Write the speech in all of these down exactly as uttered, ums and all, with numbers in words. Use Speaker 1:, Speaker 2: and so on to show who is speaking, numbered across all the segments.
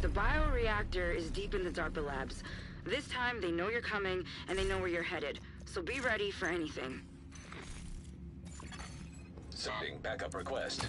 Speaker 1: The bioreactor is deep in the DARPA labs. This time, they know you're coming, and they know where you're headed. So be ready for anything.
Speaker 2: Sending backup request.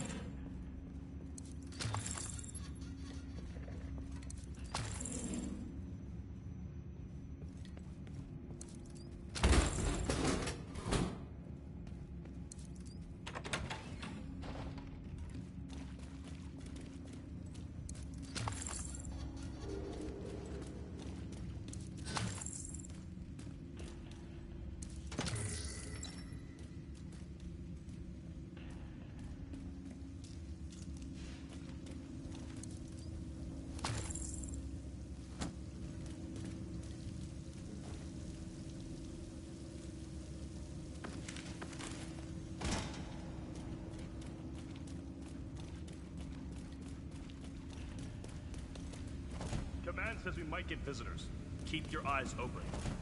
Speaker 3: Command says we might get visitors. Keep your eyes open.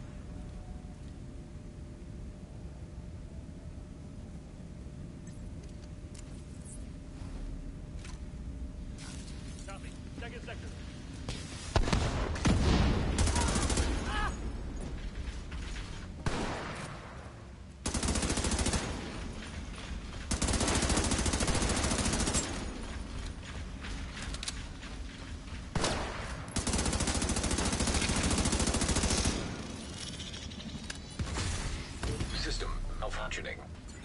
Speaker 3: Copy. Second sector.
Speaker 2: System malfunctioning.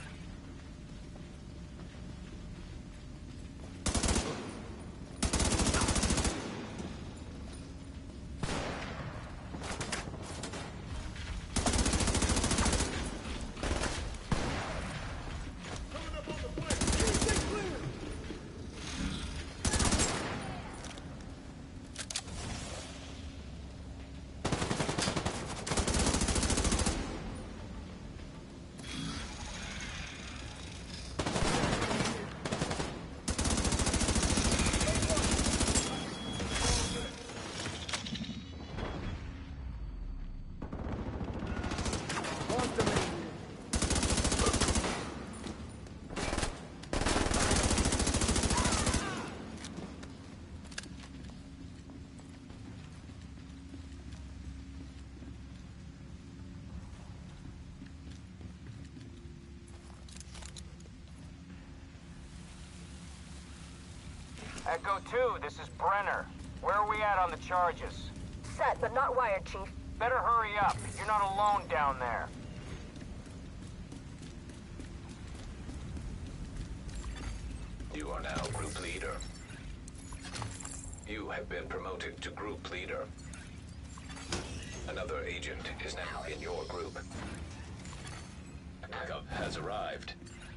Speaker 4: Echo two, this is Brenner. Where are we at on the charges?
Speaker 5: Set, but not wired, Chief.
Speaker 4: Better hurry up. You're not alone down there.
Speaker 2: You are now group leader. You have been promoted to group leader. Another agent is now in your group. Backup has arrived.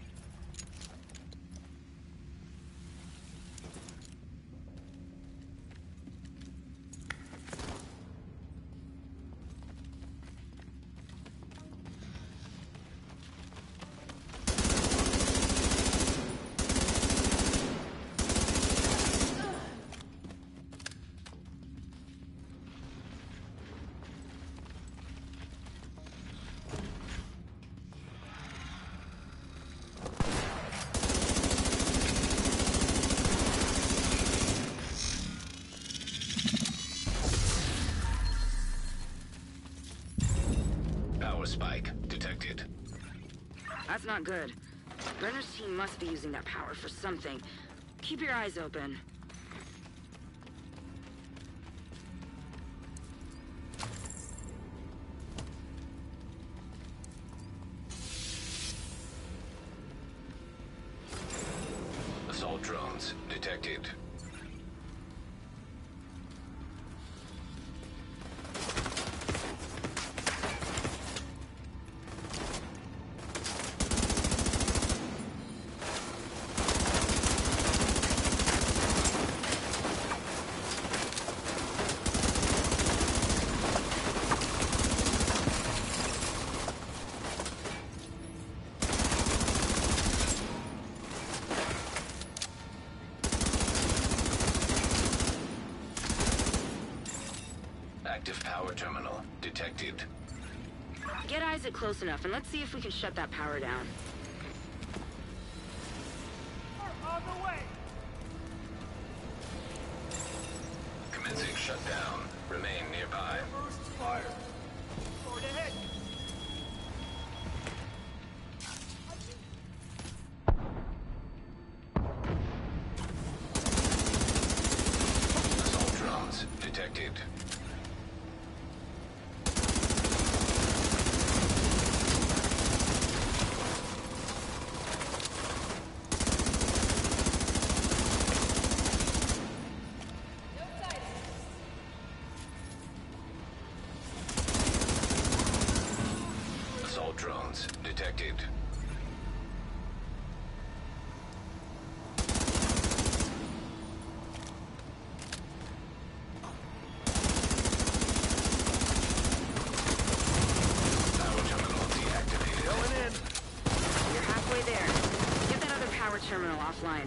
Speaker 2: Power spike detected.
Speaker 1: That's not good. Brenner's team must be using that power for something. Keep your eyes open.
Speaker 2: Assault drones detected. Active power terminal detected.
Speaker 1: Get Isaac close enough, and let's see if we can shut that power down.
Speaker 3: We're on the way!
Speaker 2: Commencing shutdown. Remain nearby.
Speaker 3: Fire! Forward ahead!
Speaker 2: Assault drones detected. Assault drones detected. Power terminal deactivated.
Speaker 3: Going in!
Speaker 1: You're halfway there. Get that other power terminal offline.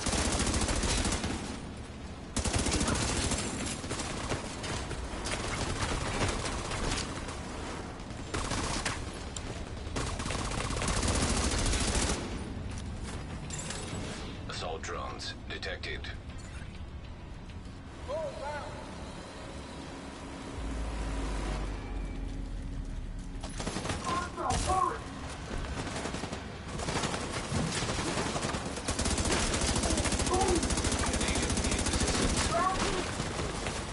Speaker 2: Assault drones detected. Canadian needs assistance.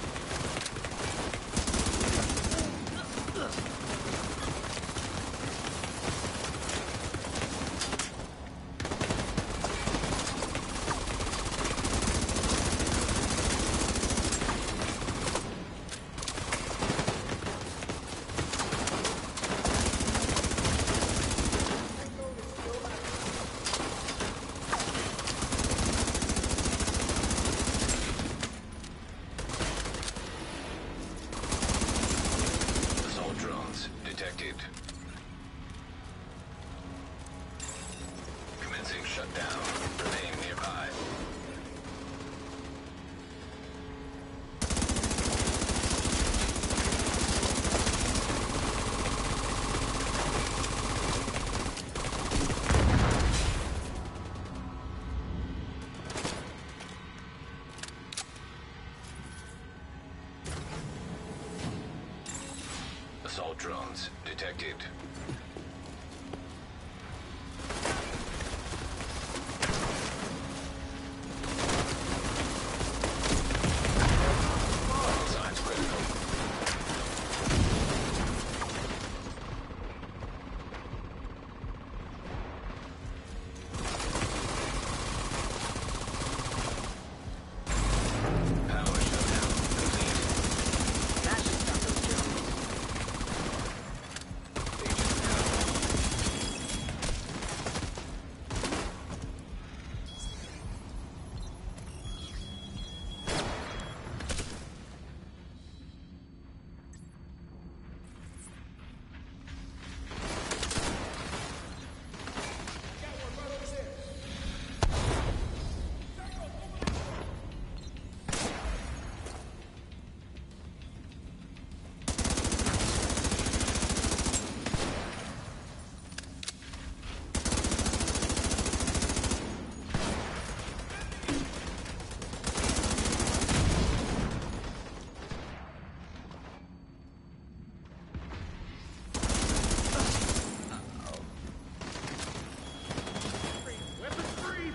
Speaker 2: Assault drones detected. Commencing shutdown. Remain nearby. Assault drones detected. Vital signs critical. Power shutdown complete.
Speaker 1: That should stop those drones.
Speaker 2: Agent down.
Speaker 3: Weapons free!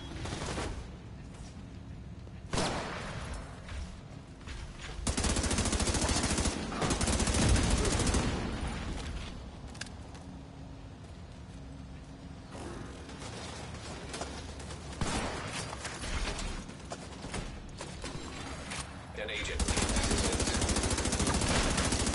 Speaker 2: An agent needs assistance.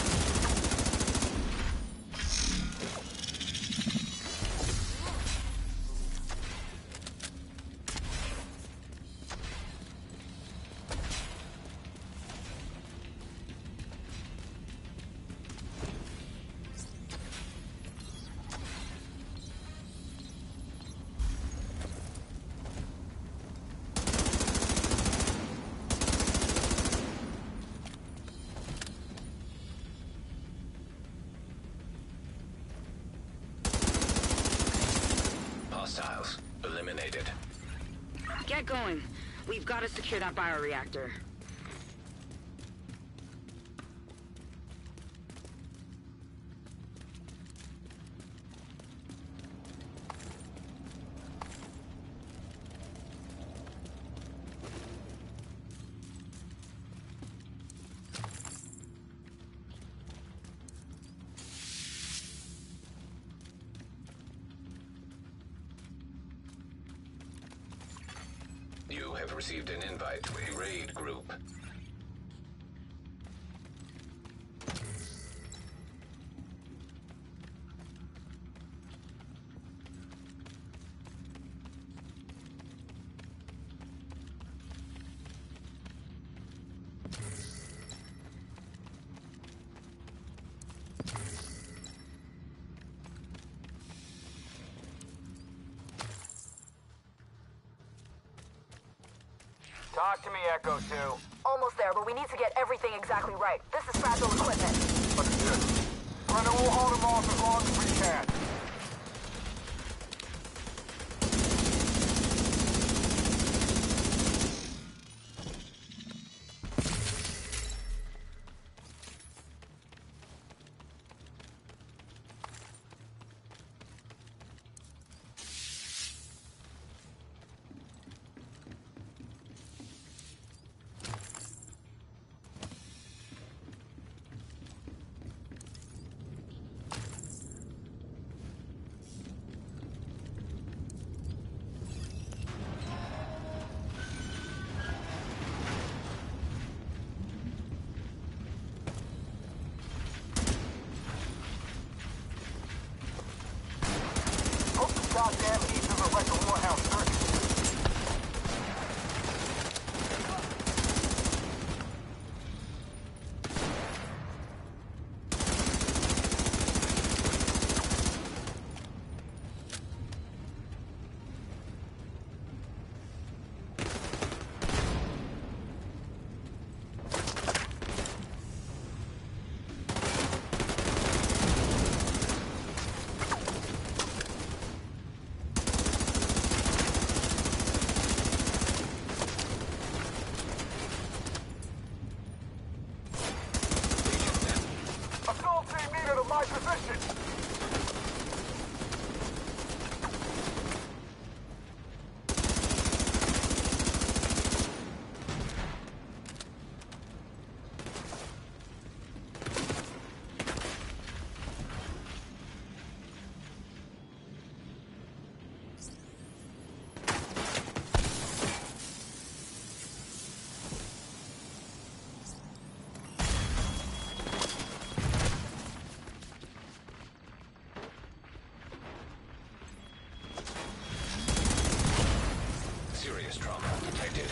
Speaker 2: Hostiles eliminated.
Speaker 1: Get going. We've got to secure that bioreactor.
Speaker 2: have received an invite to a raid group.
Speaker 4: Talk to me, Echo two.
Speaker 5: Almost there, but we need to get everything exactly right. This is fragile equipment.
Speaker 4: Understood. Brenner will hold him off as long as we can. Goddamn heat of like a warehouse circuit. Assault team needed at my position!
Speaker 2: Serious trauma detected.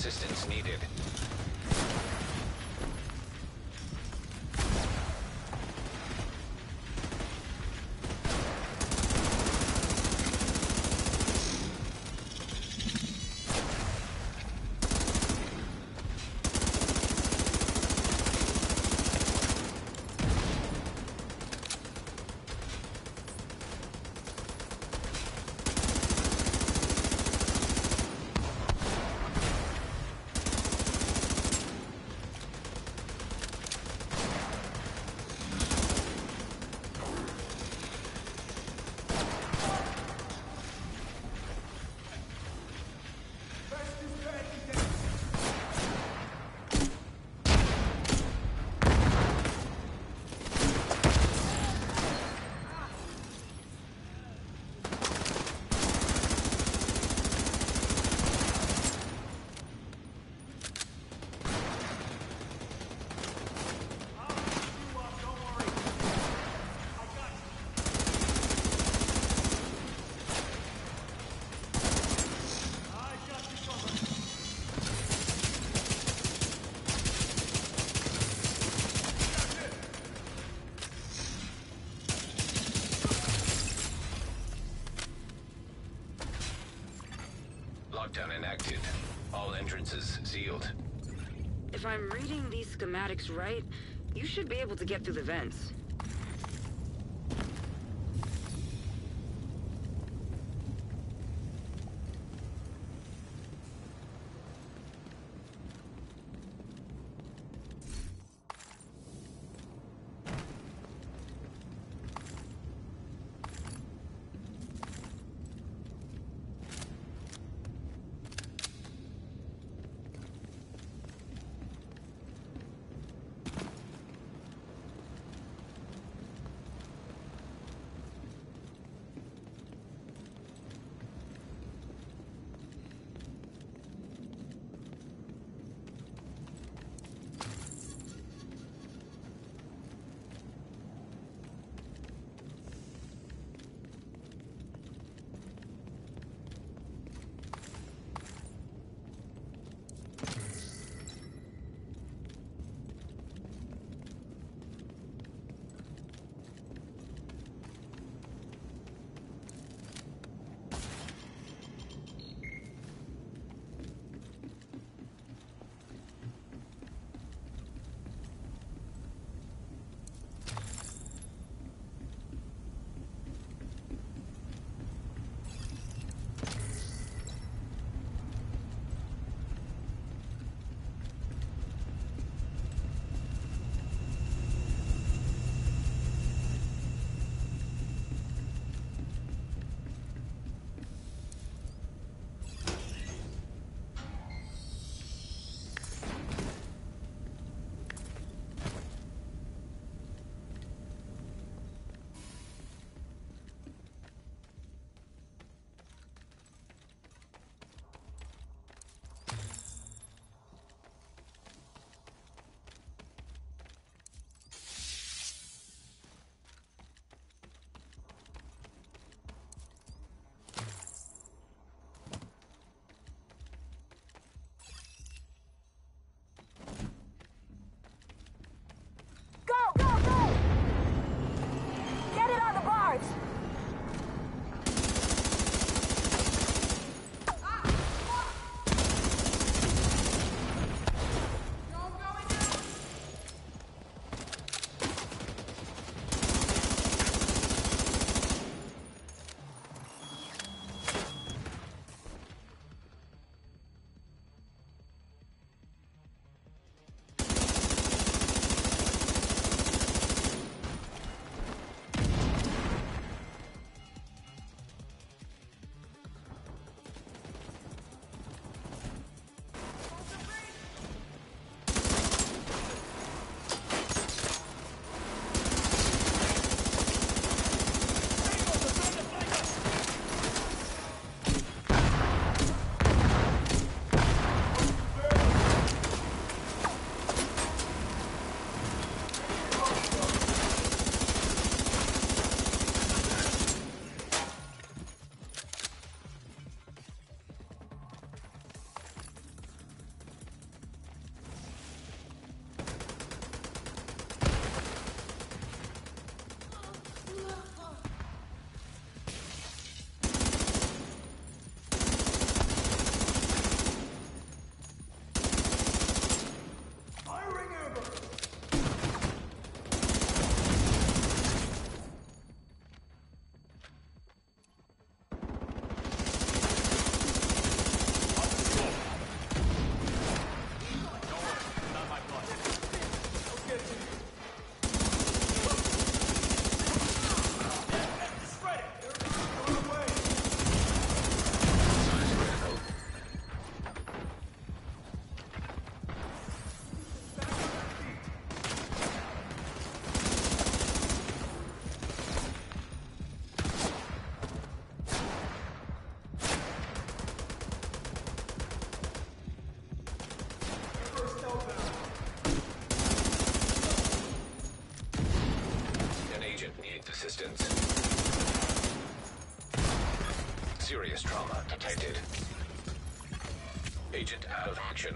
Speaker 2: Assistance needed. Lockdown enacted. All entrances sealed.
Speaker 1: If I'm reading these schematics right, you should be able to get through the vents.
Speaker 2: Serious trauma detected. Agent out of action.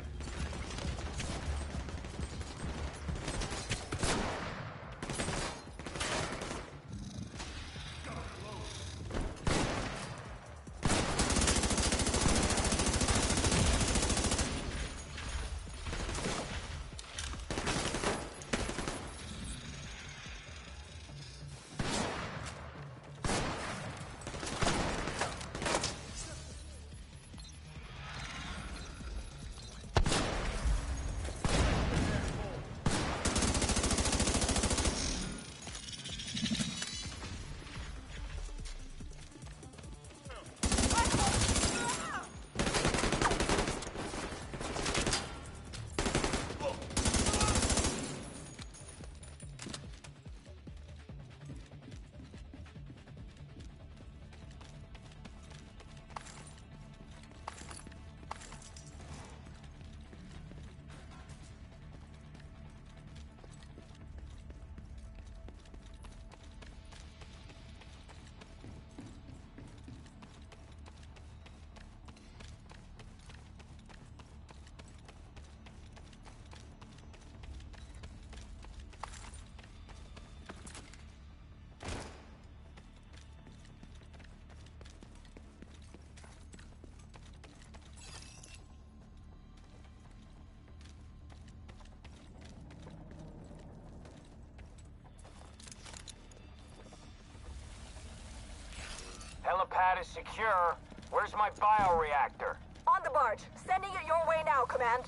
Speaker 4: Helipad is secure. Where's my bioreactor?
Speaker 5: On the barge. Sending it your way now, Command.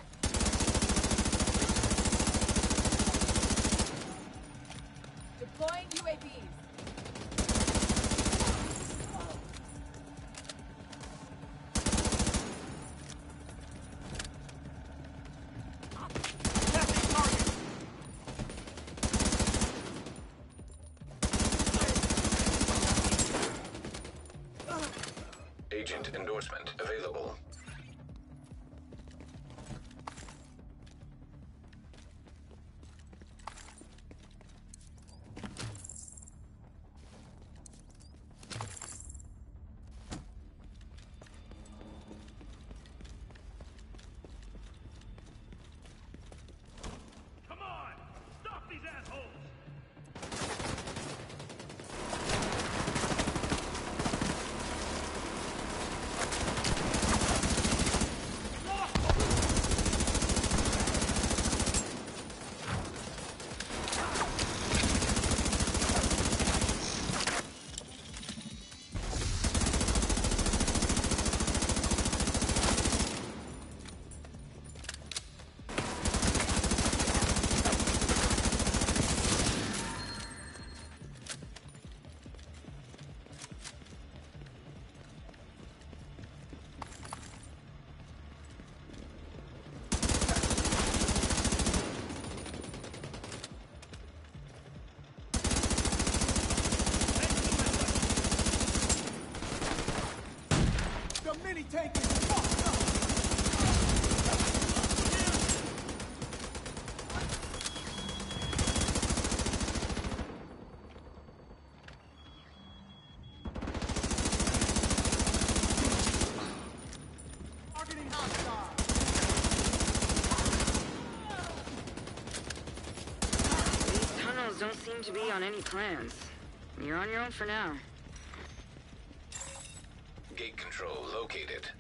Speaker 6: Deploying U A Vs.
Speaker 2: Agent endorsement available.
Speaker 3: Come on! Stop these assholes!
Speaker 1: Don't seem to be on any plans. You're on your own for now.
Speaker 2: Gate control located.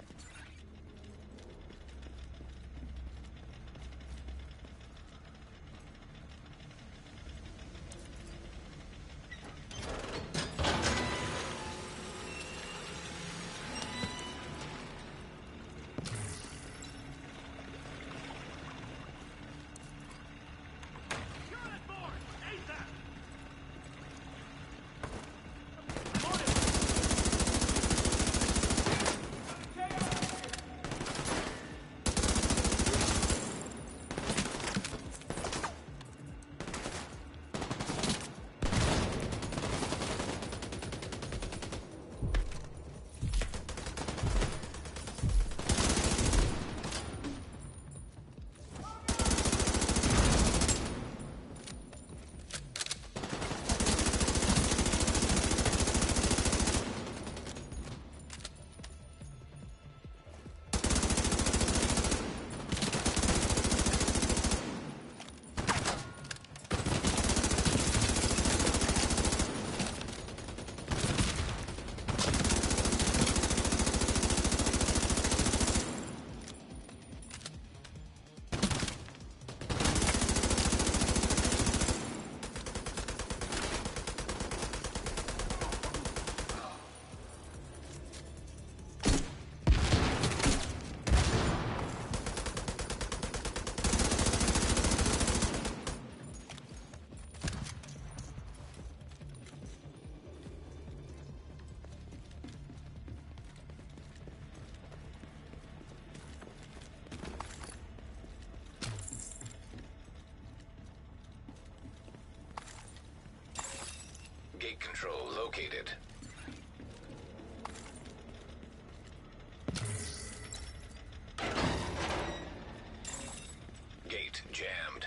Speaker 2: located. Gate jammed.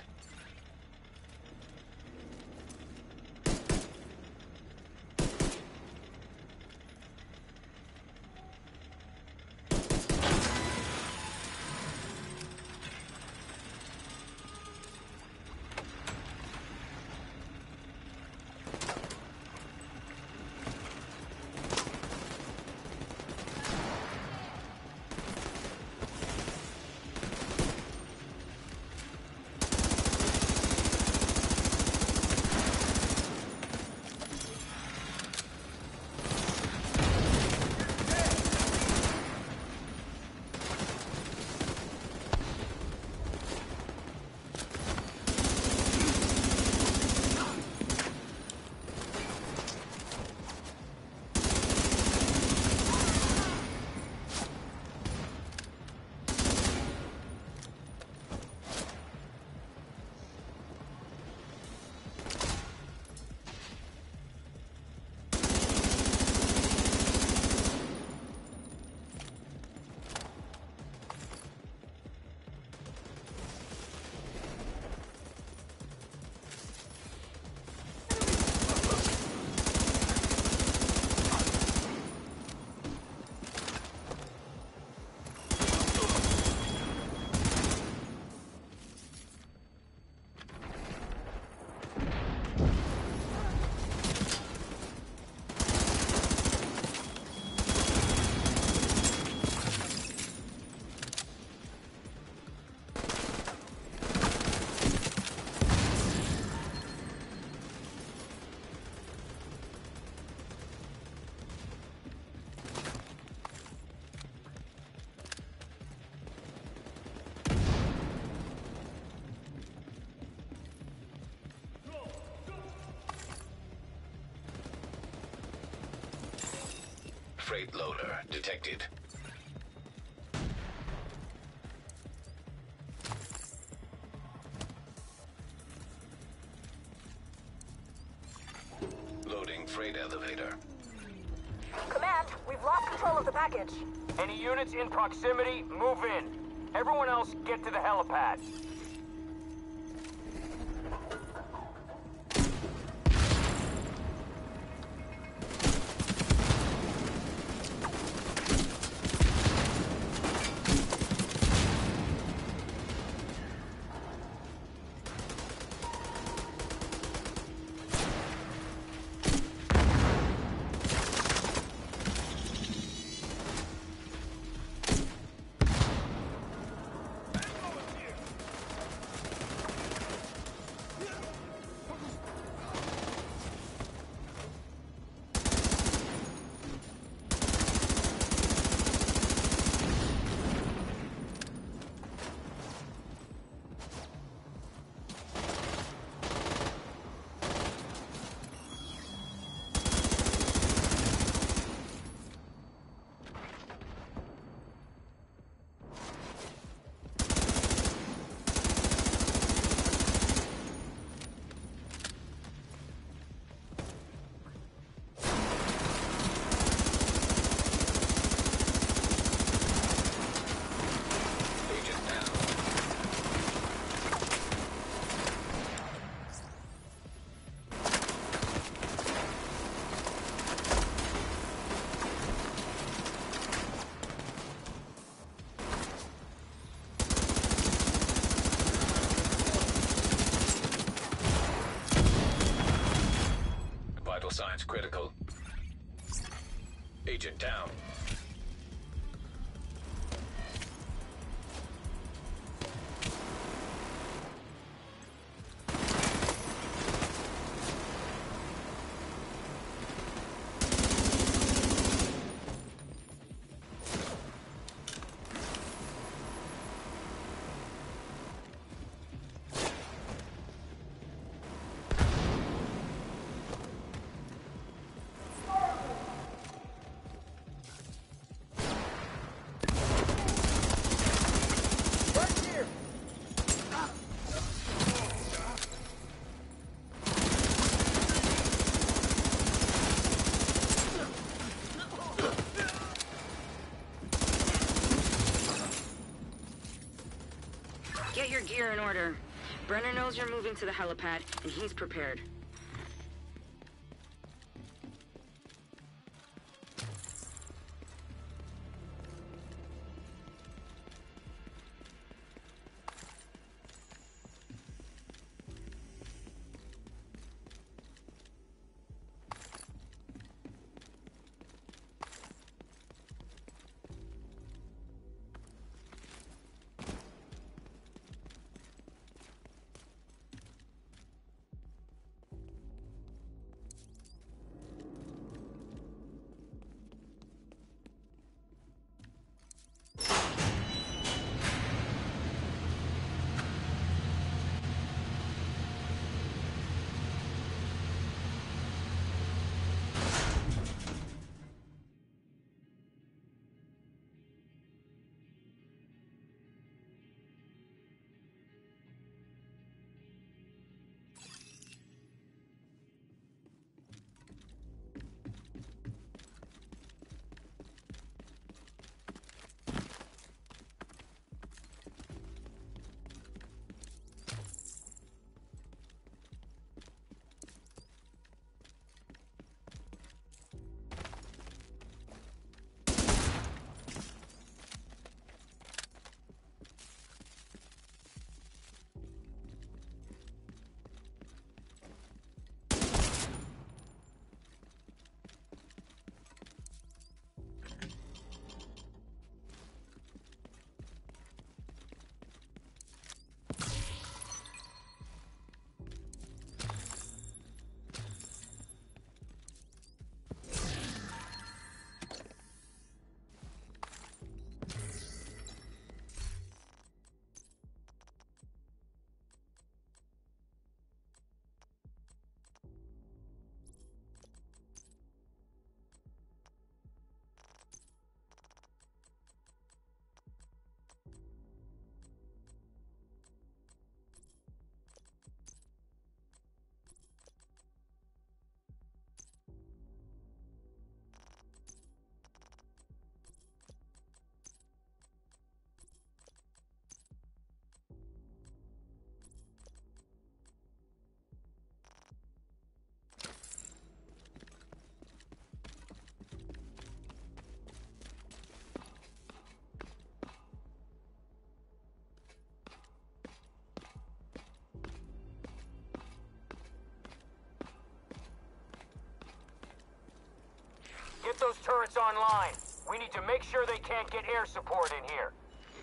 Speaker 2: Freight loader detected. Loading freight elevator.
Speaker 5: Command, we've lost control of the package.
Speaker 4: Any units in proximity, move in. Everyone else, get to the helipad.
Speaker 2: Signs critical. Agent down.
Speaker 1: Get your gear in order. Brenner knows you're moving to the helipad, and he's prepared.
Speaker 4: Get those turrets online. We need to make sure they can't get air support in here.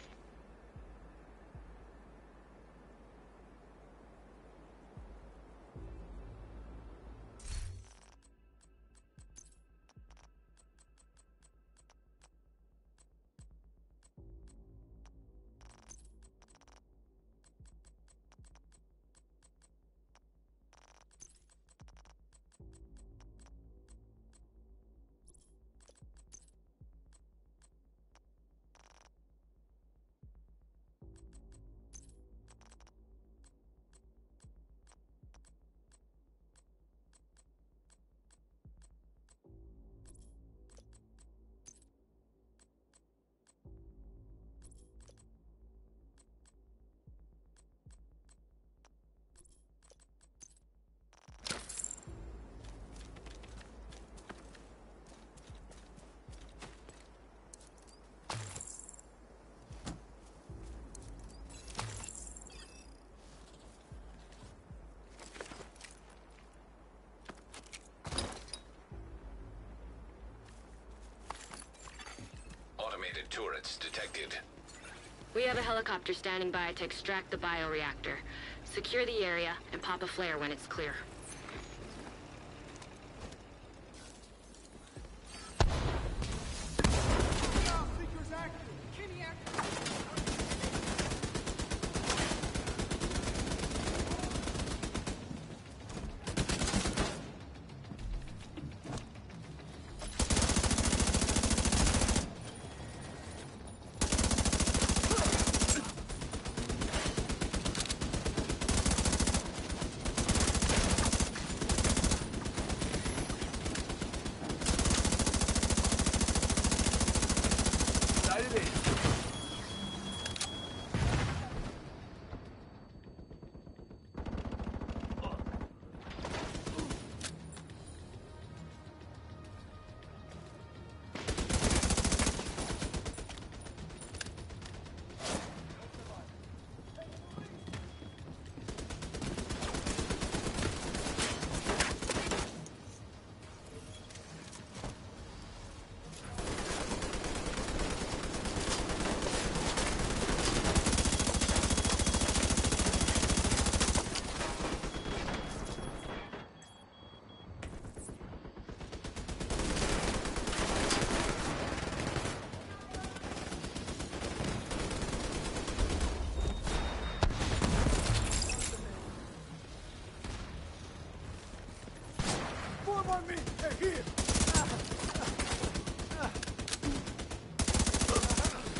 Speaker 2: Automated turrets detected.
Speaker 1: We have a helicopter standing by to extract the bioreactor. Secure the area and pop a flare when it's clear.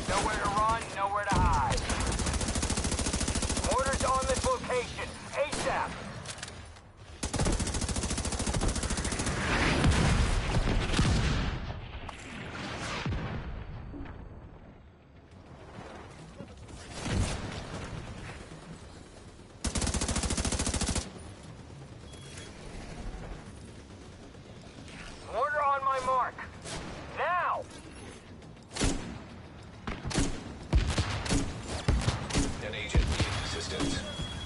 Speaker 4: Nowhere to run, nowhere to hide. Mortars on this location, ASAP! Mortar on my mark. Now!
Speaker 2: An agent needs assistance.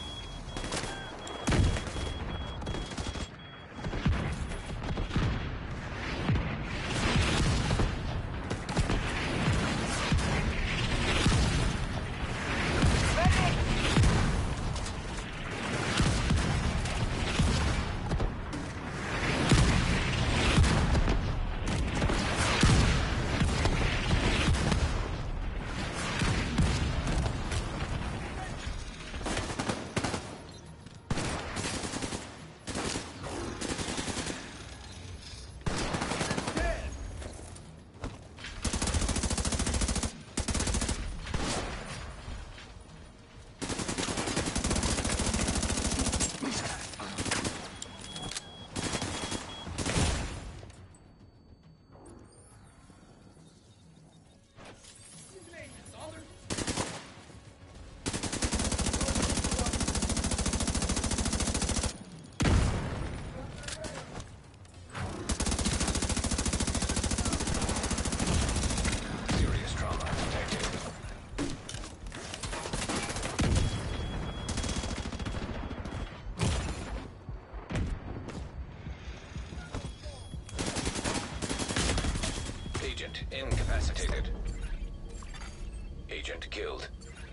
Speaker 2: Serious trauma detected. Agent incapacitated. Agent killed.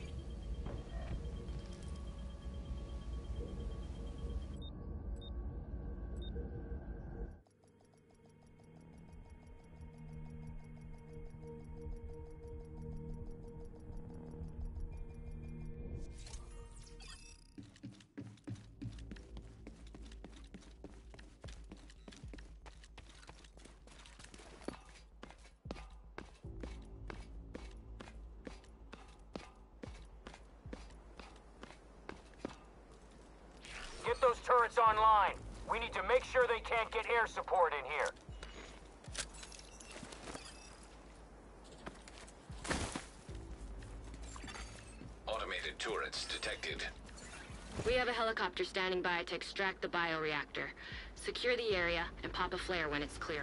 Speaker 4: Get those turrets online. We need to make sure they can't get air support in here.
Speaker 2: Automated turrets detected.
Speaker 1: We have a helicopter standing by to extract the bioreactor. Secure the area and pop a flare when it's clear.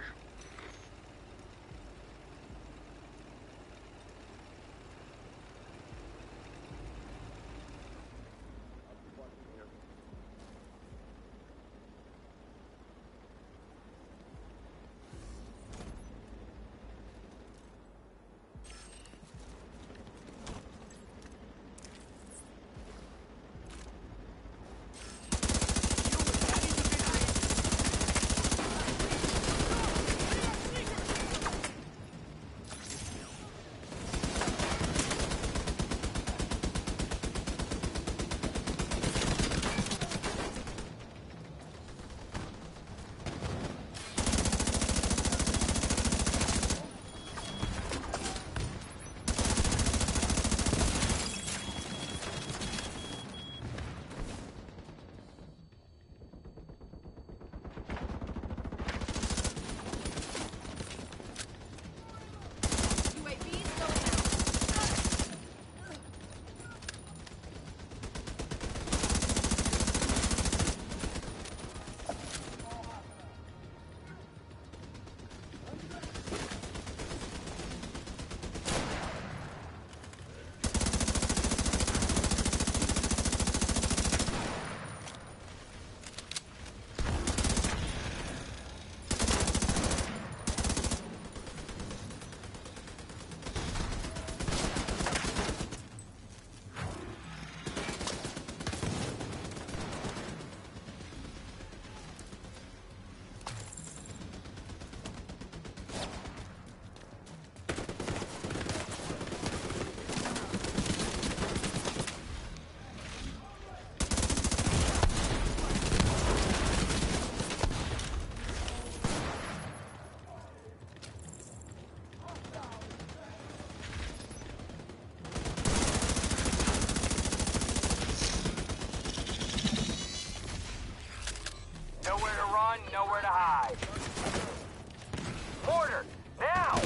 Speaker 4: run, nowhere to hide. Mortar, now!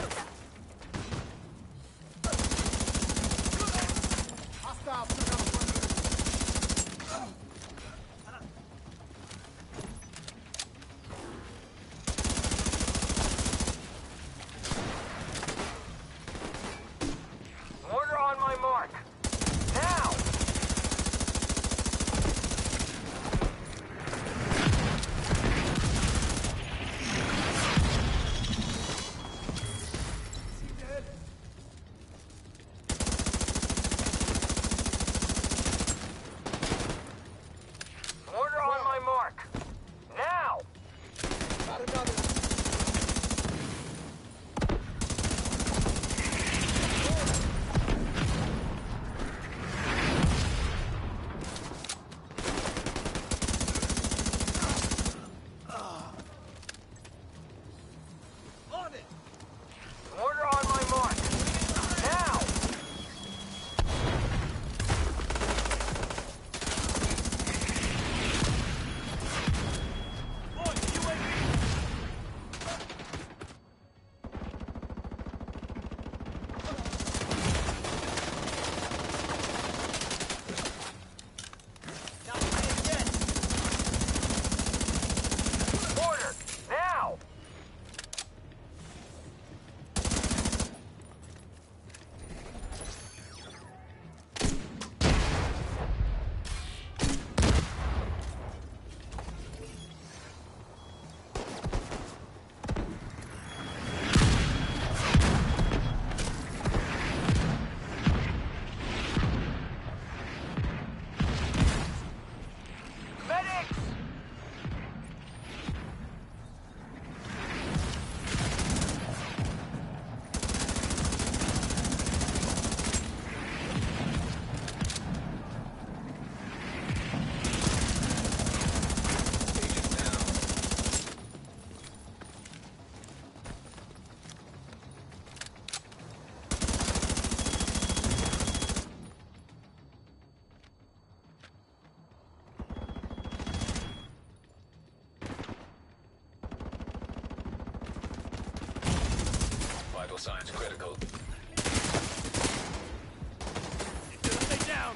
Speaker 4: Mortar on my mark. Now! Mortar on my mark. Now! Mortar on my mark. Now! Mortar, now! Medics!
Speaker 2: Agent down. Vital signs critical.
Speaker 3: Stay down!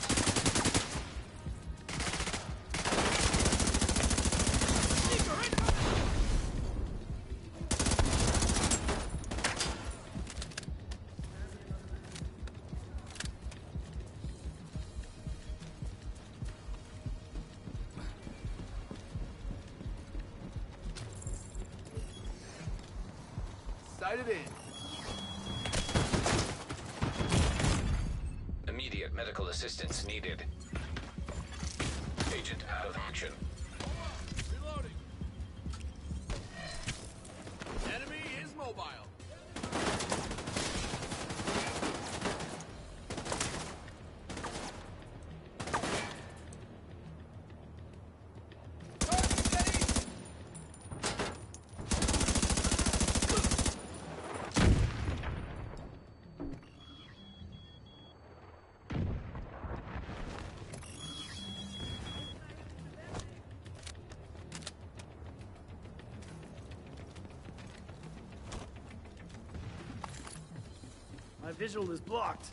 Speaker 7: Sighted in.
Speaker 2: Immediate medical assistance needed. Agent out of action.
Speaker 7: Reloading. Enemy is mobile.
Speaker 3: My visual is blocked.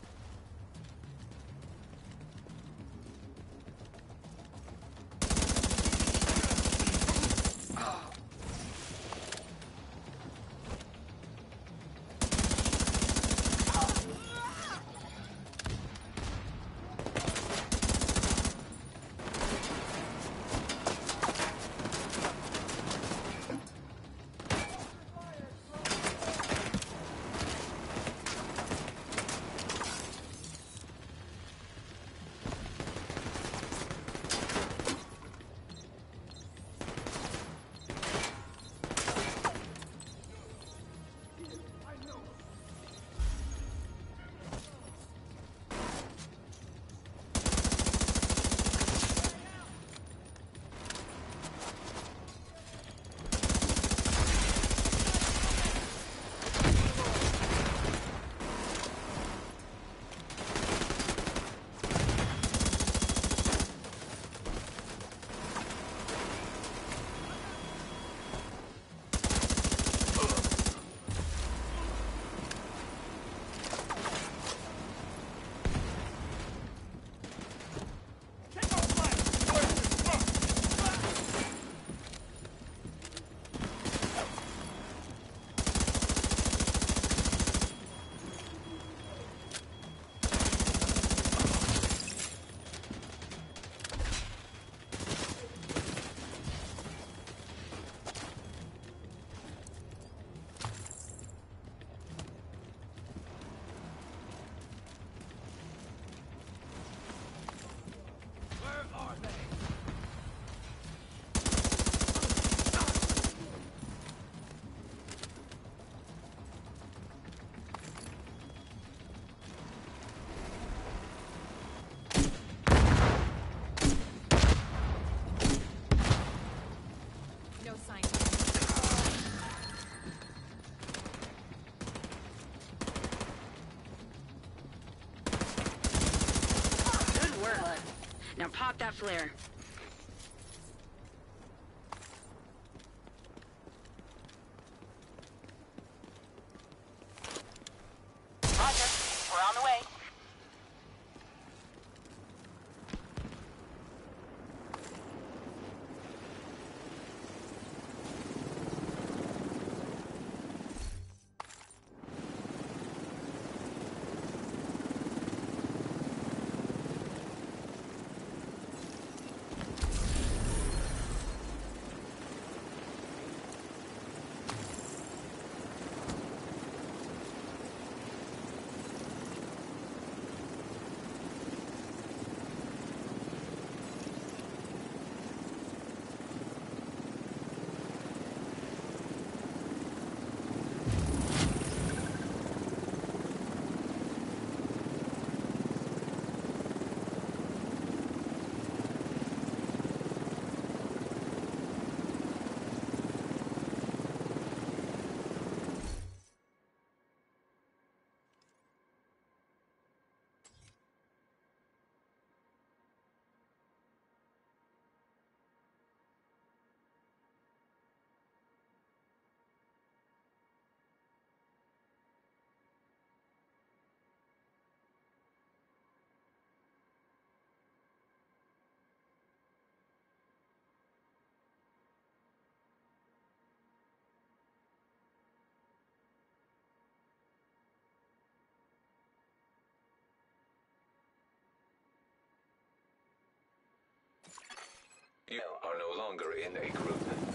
Speaker 1: that flare.
Speaker 5: Roger. We're on the way.
Speaker 2: You are no longer in a group.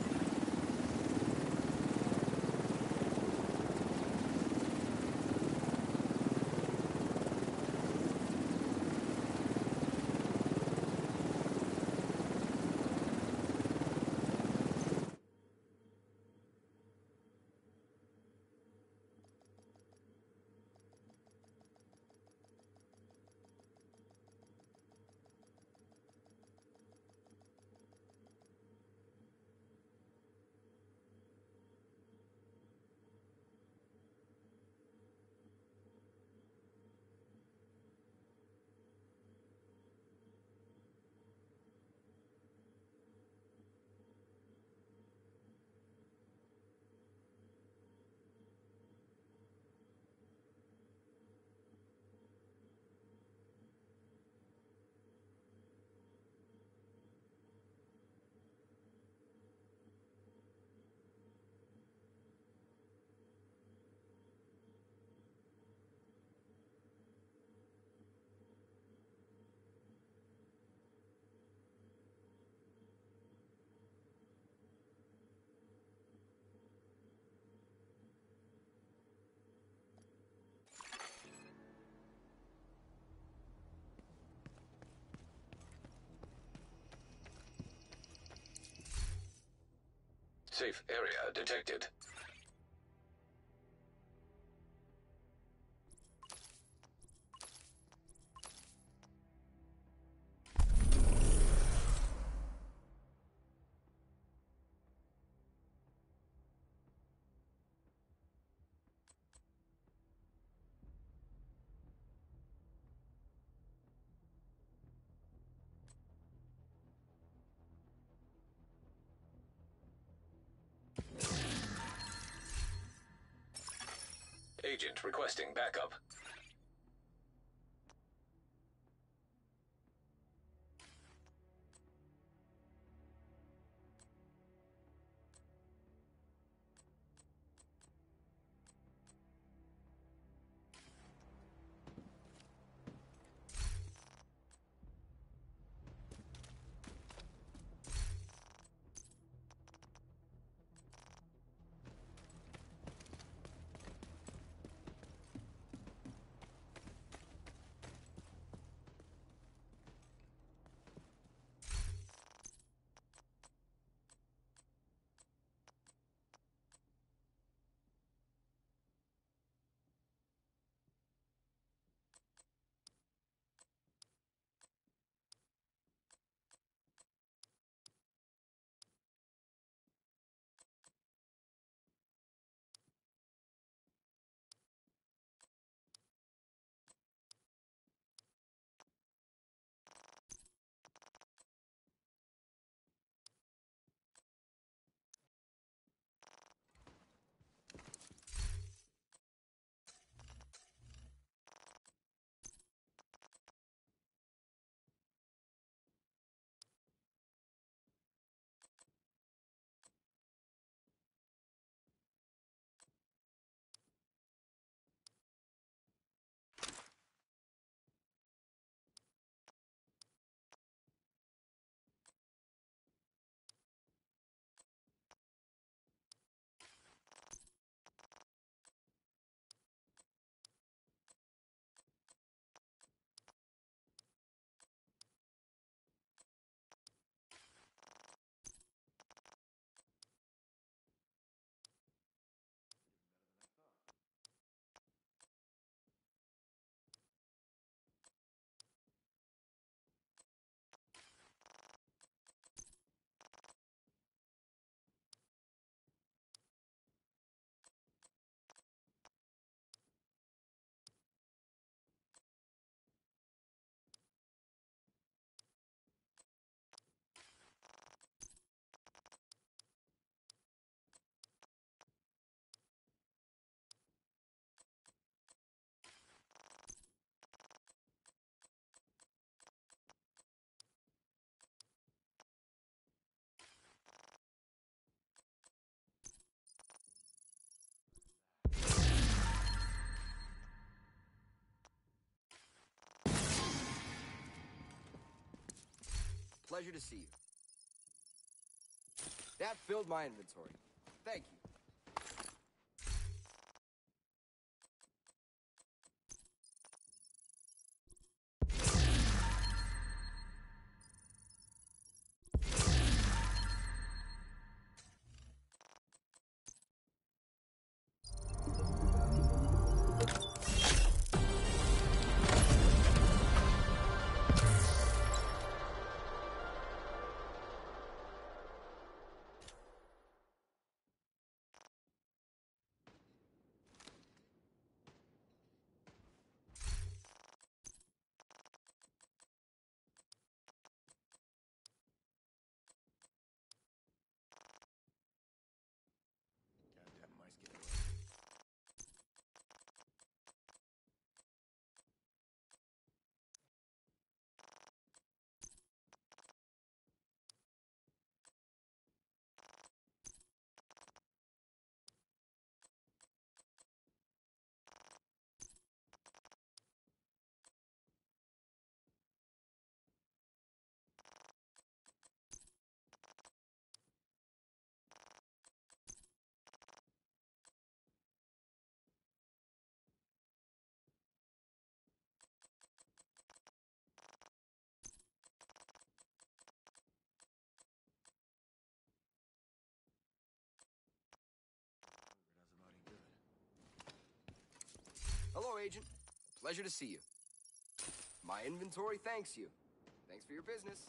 Speaker 2: Safe area detected. Agent requesting backup.
Speaker 8: pleasure to see you. That filled my inventory. Thank you.
Speaker 7: Goddamn mice getting away. Doesn't look any good.
Speaker 8: Hello, Agent. Pleasure to see you. My inventory thanks you. Thanks for your business.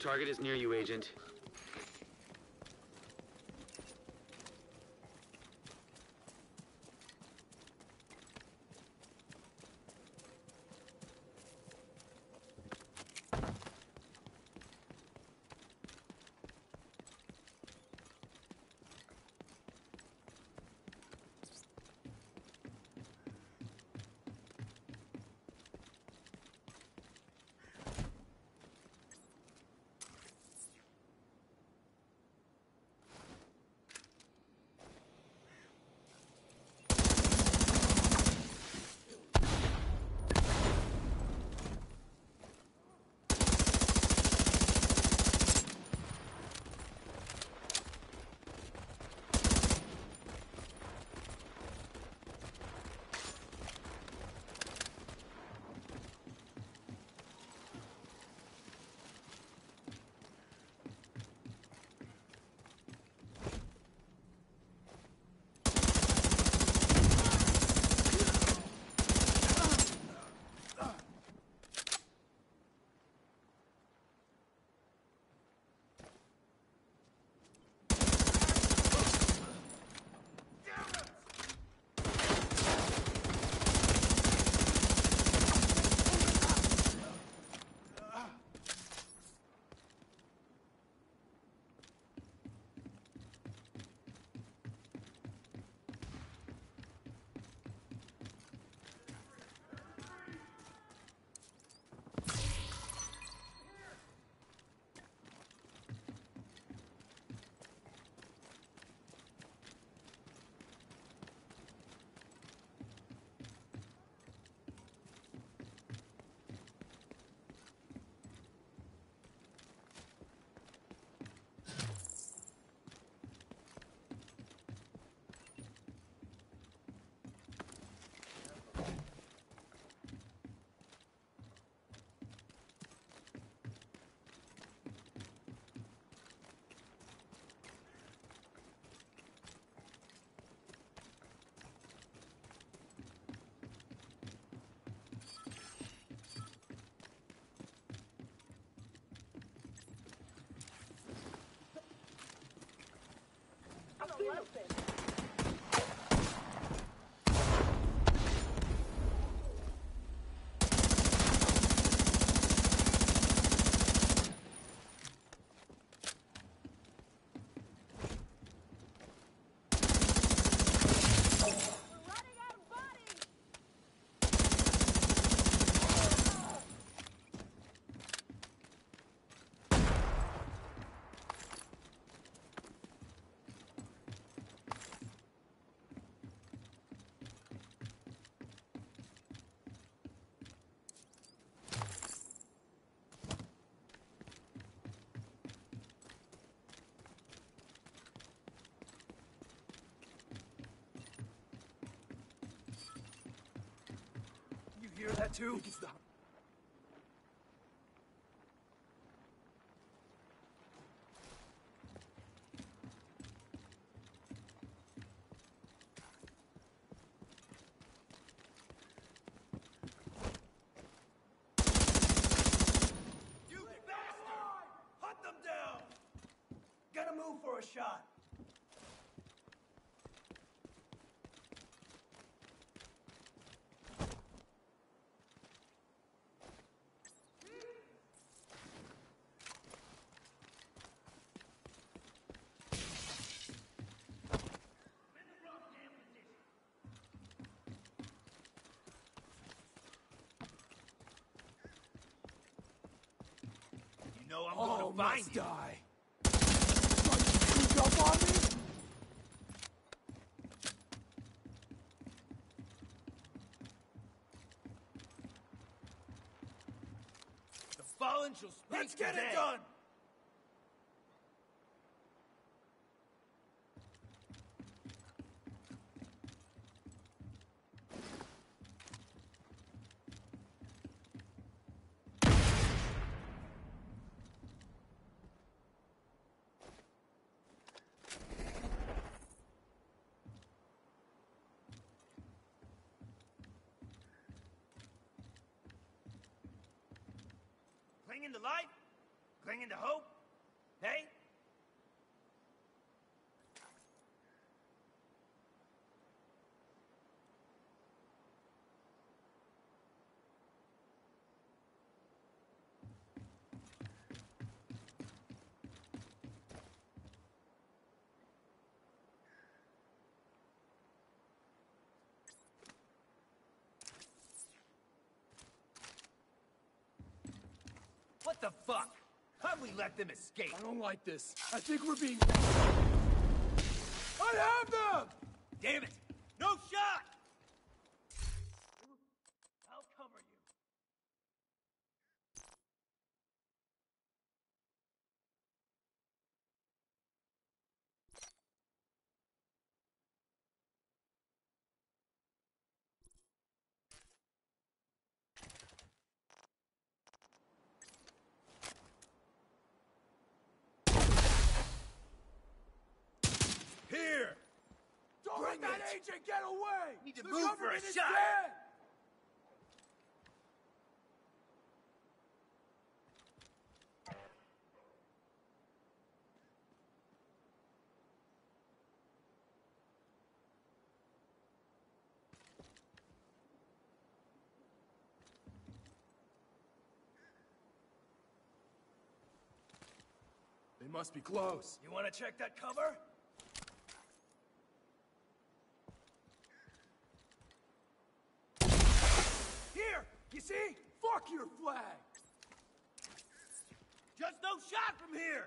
Speaker 9: Target is near you, Agent.
Speaker 7: Hear that too? Stop. You bastard! Hunt them down! Gotta move for a shot.
Speaker 3: No, I'm gonna find you.
Speaker 7: Die. Sneak up on me?
Speaker 3: The fallen shall speak
Speaker 7: Let's get
Speaker 3: today.
Speaker 7: it done!
Speaker 3: Clinging to life?
Speaker 7: Clinging to hope? Hey? What the fuck? How'd we let them escape?
Speaker 9: I don't like this. I think we're being... I have them!
Speaker 7: Damn it! No shot! I'll cover you.
Speaker 9: Here! Don't
Speaker 7: Bring
Speaker 9: let that
Speaker 7: it.
Speaker 9: agent get away!
Speaker 7: Need to
Speaker 9: The
Speaker 7: move for a
Speaker 9: government is
Speaker 7: shot.
Speaker 9: dead! They must be close.
Speaker 7: You wanna check that cover? Here! You see?
Speaker 9: Fuck your flag!
Speaker 7: Just no shot from here!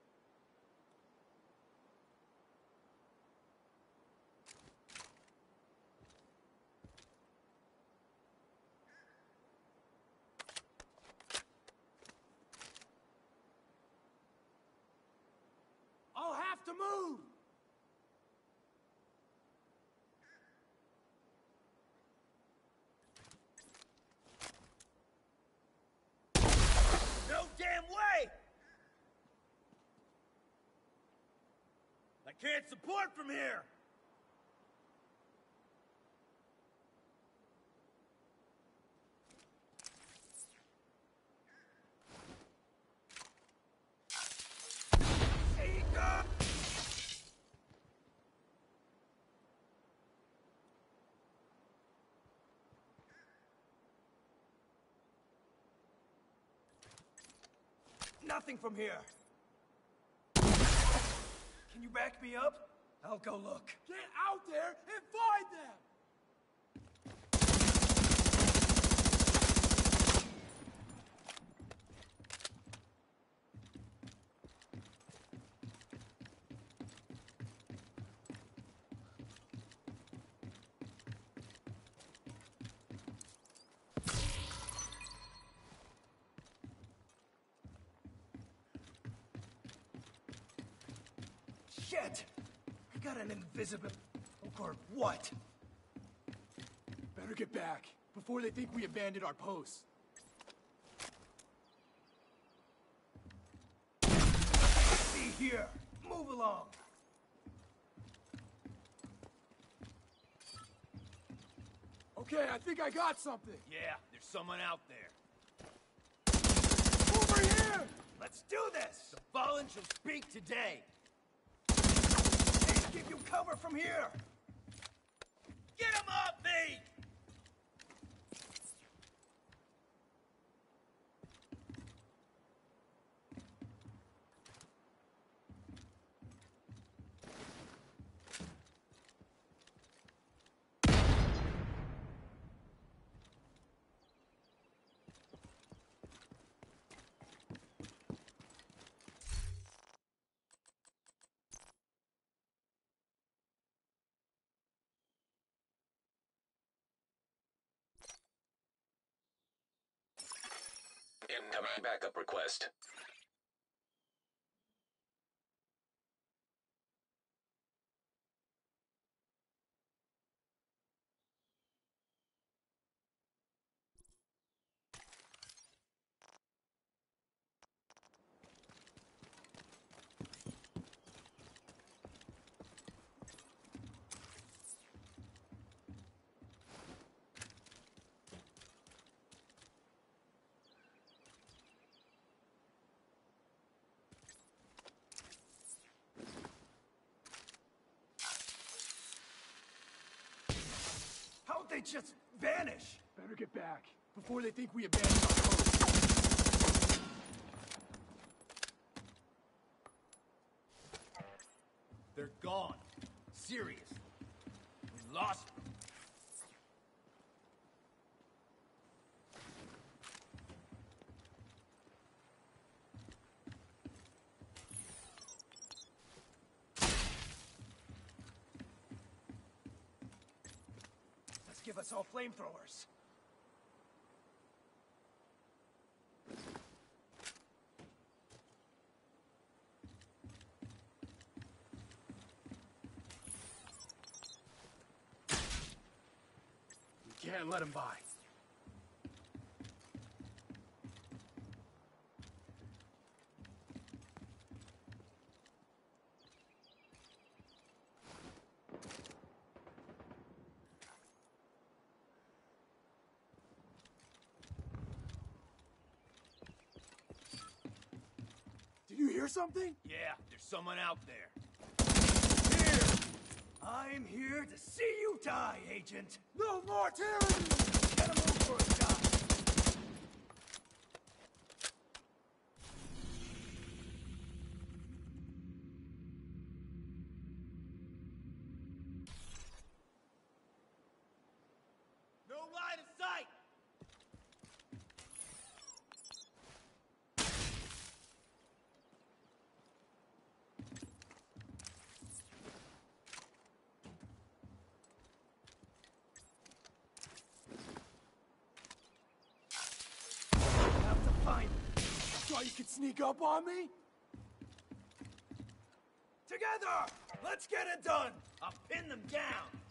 Speaker 9: I'll have to move!
Speaker 7: No damn way! I can't support from here! Seeker! Nothing from here. Can you back me up? I'll go look.
Speaker 9: Get out there and find them!
Speaker 7: Shit! I got an invisible... Or what?
Speaker 9: Better get back, before they think we abandoned our posts.
Speaker 7: See here. Move along.
Speaker 9: Okay, I think I got something.
Speaker 7: Yeah, there's someone out there.
Speaker 9: Over here!
Speaker 7: Let's do this! The fallen shall speak today. Can't give you cover from here. Get him off me!
Speaker 2: Incoming backup request.
Speaker 7: they just vanish.
Speaker 9: Better get back before they think we abandoned our post.
Speaker 7: They're gone. Serious. We lost them. Let's give us all flamethrowers.
Speaker 9: Can't let him by. Did you hear something?
Speaker 7: Yeah, there's someone out there. Here! I'm here to see you die, Agent.
Speaker 9: No more tyranny!
Speaker 7: Gotta move for a shot. No line of sight! Have to find them.
Speaker 9: Thought you could sneak up on me?
Speaker 7: Together! Let's get it done! I'll pin them down!